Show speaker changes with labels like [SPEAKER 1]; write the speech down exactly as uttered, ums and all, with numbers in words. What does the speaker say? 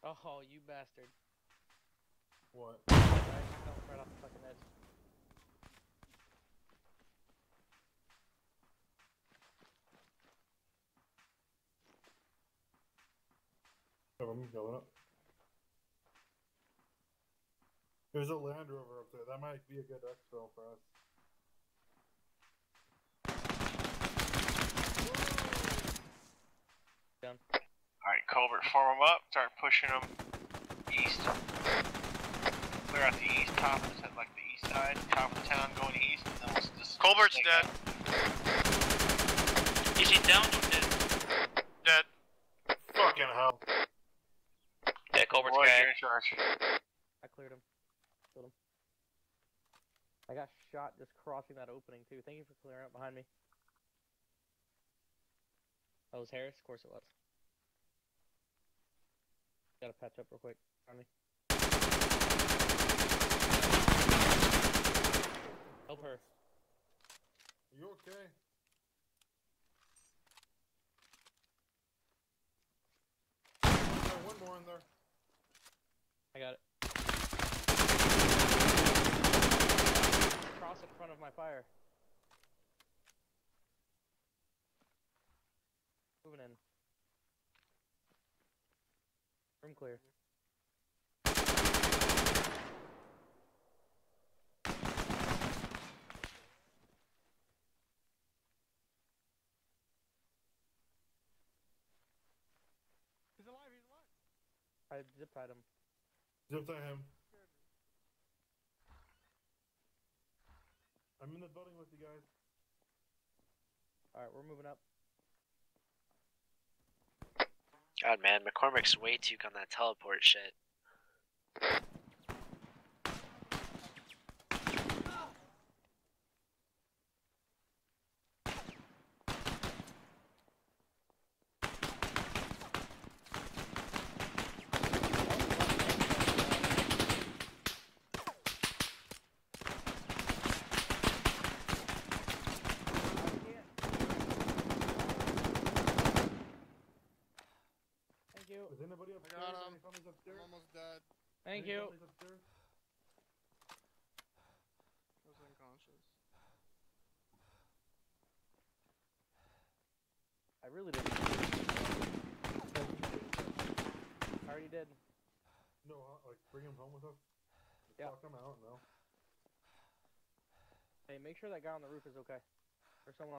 [SPEAKER 1] Oh, you bastard.
[SPEAKER 2] What?
[SPEAKER 1] I knocked him right off the fucking edge.
[SPEAKER 2] Cover me, going up. There's a Land Rover up there. That might be a good exfil for us.
[SPEAKER 1] Down.
[SPEAKER 3] Alright, Colbert, form them up. Start pushing them east. Clear out the east top, like the east side, top of the town, going east. And then we'll just
[SPEAKER 4] Colbert's dead.
[SPEAKER 3] out.
[SPEAKER 4] Is he down or dead? Dead.
[SPEAKER 2] Fucking hell.
[SPEAKER 4] Yeah, Colbert's
[SPEAKER 3] Roy,
[SPEAKER 4] dead.
[SPEAKER 3] you're in charge.
[SPEAKER 1] I cleared him. Killed him. I got shot just crossing that opening too. Thank you for clearing up behind me. That was Harris? Of course it was. Gotta patch up real quick. On me. Help her.
[SPEAKER 2] Are you okay? Got one more in there.
[SPEAKER 1] I got it. Cross in front of my fire. Moving in. Room clear.
[SPEAKER 2] He's alive, he's alive.
[SPEAKER 1] I zip tied him.
[SPEAKER 2] Zip tie him. I'm in the building with you guys.
[SPEAKER 1] Alright, we're moving up.
[SPEAKER 5] God, man, McCormick's way too on that teleport shit.
[SPEAKER 1] Thank you.
[SPEAKER 2] Is anybody upstairs?
[SPEAKER 6] got him.
[SPEAKER 2] Any families upstairs?
[SPEAKER 6] I'm almost dead.
[SPEAKER 1] Thank
[SPEAKER 2] Any
[SPEAKER 1] you.
[SPEAKER 2] families upstairs?
[SPEAKER 6] I was unconscious.
[SPEAKER 1] I really didn't. I already did.
[SPEAKER 2] No, uh, like bring him home with us.
[SPEAKER 1] Yeah.
[SPEAKER 2] Talk him out, no.
[SPEAKER 1] Hey, make sure that guy on the roof is okay. Or someone